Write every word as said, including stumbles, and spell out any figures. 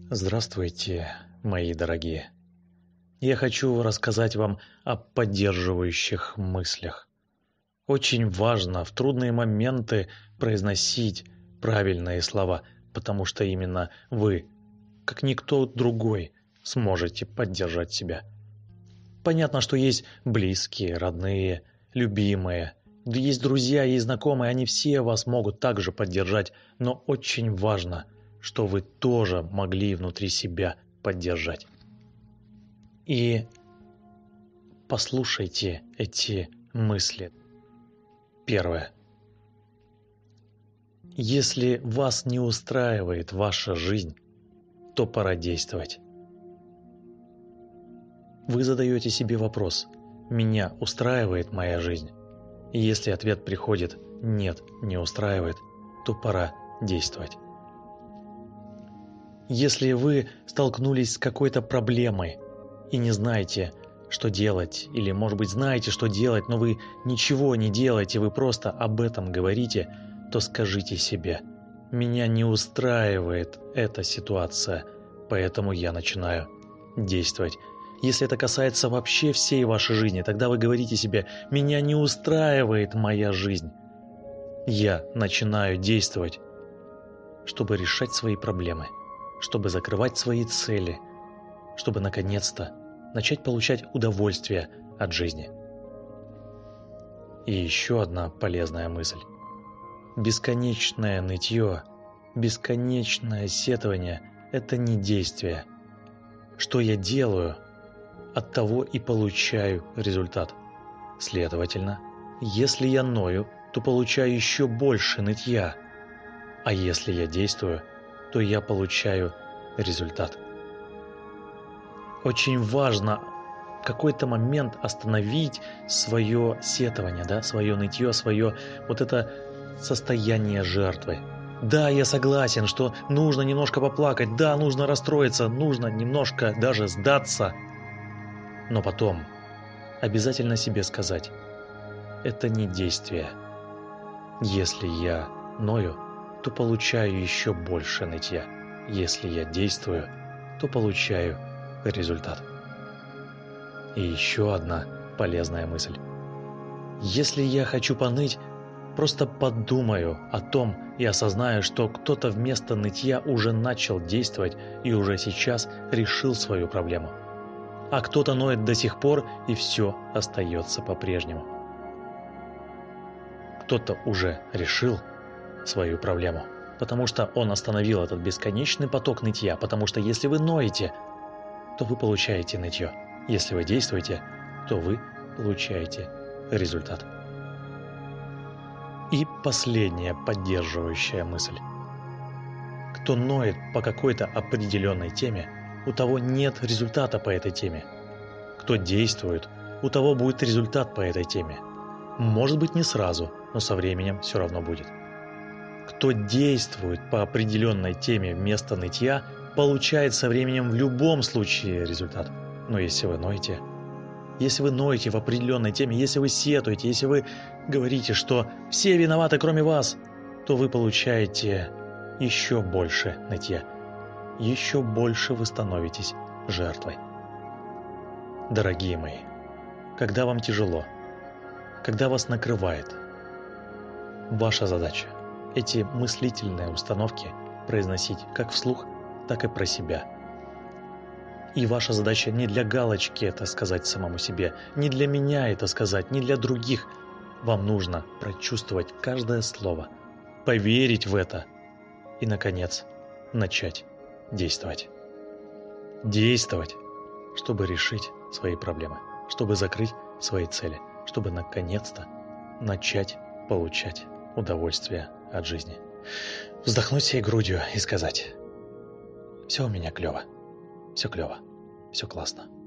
Здравствуйте, мои дорогие. Я хочу рассказать вам о поддерживающих мыслях. Очень важно в трудные моменты произносить правильные слова, потому что именно вы, как никто другой, сможете поддержать себя. Понятно, что есть близкие, родные, любимые, есть друзья, есть знакомые, они все вас могут также поддержать, но очень важно, что вы тоже могли внутри себя поддержать. И послушайте эти мысли. Первое. Если вас не устраивает ваша жизнь, то пора действовать. Вы задаете себе вопрос: меня устраивает моя жизнь? И если ответ приходит «нет, не устраивает», то пора действовать. Если вы столкнулись с какой-то проблемой и не знаете, что делать, или, может быть, знаете, что делать, но вы ничего не делаете, вы просто об этом говорите, то скажите себе: меня не устраивает эта ситуация, поэтому я начинаю действовать. Если это касается вообще всей вашей жизни, тогда вы говорите себе: меня не устраивает моя жизнь. Я начинаю действовать, чтобы решать свои проблемы, чтобы закрывать свои цели, чтобы наконец-то начать получать удовольствие от жизни. И еще одна полезная мысль. Бесконечное нытье, бесконечное сетование – это не действие. Что я делаю, от того и получаю результат. Следовательно, если я ною, то получаю еще больше нытья. А если я действую, то я получаю результат. Очень важно в какой-то момент остановить свое сетование, да, свое нытье, свое вот это состояние жертвы. Да, я согласен, что нужно немножко поплакать, да, нужно расстроиться, нужно немножко даже сдаться. Но потом обязательно себе сказать: это не действие. Если я ною, то получаю еще больше нытья. Если я действую, то получаю результат. И еще одна полезная мысль. Если я хочу поныть, просто подумаю о том и осознаю, что кто-то вместо нытья уже начал действовать и уже сейчас решил свою проблему. А кто-то ноет до сих пор, и все остается по-прежнему. Кто-то уже решил свою проблему, потому что он остановил этот бесконечный поток нытья, потому что если вы ноете, то вы получаете нытье. Если вы действуете, то вы получаете результат. И последняя поддерживающая мысль. Кто ноет по какой-то определенной теме, у того нет результата по этой теме. Кто действует, у того будет результат по этой теме. Может быть, не сразу, но со временем все равно будет. Кто действует по определенной теме вместо нытья, получает со временем в любом случае результат. Но если вы ноете, если вы ноете в определенной теме, если вы сетуете, если вы говорите, что все виноваты, кроме вас, то вы получаете еще больше нытья. Еще больше вы становитесь жертвой. Дорогие мои, когда вам тяжело, когда вас накрывает, ваша задача – эти мыслительные установки произносить как вслух, так и про себя. И ваша задача не для галочки это сказать самому себе, не для меня это сказать, не для других. Вам нужно прочувствовать каждое слово, поверить в это и, наконец, начать действовать. Действовать, чтобы решить свои проблемы, чтобы закрыть свои цели, чтобы, наконец-то, начать получать удовольствие от жизни. Вздохнуть всей грудью и сказать: все у меня клево. Все клево, все классно.